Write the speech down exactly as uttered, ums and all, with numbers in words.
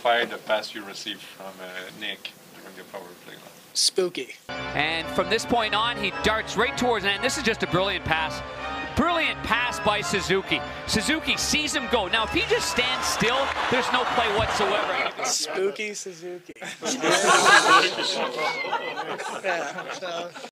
qualify the pass you received from uh, Nick during the power play. Spooky. And from this point on, he darts right towards, and this is just a brilliant pass. Brilliant pass by Suzuki. Suzuki sees him go. Now, if he just stands still, there's no play whatsoever. Spooky Suzuki. Yeah, so.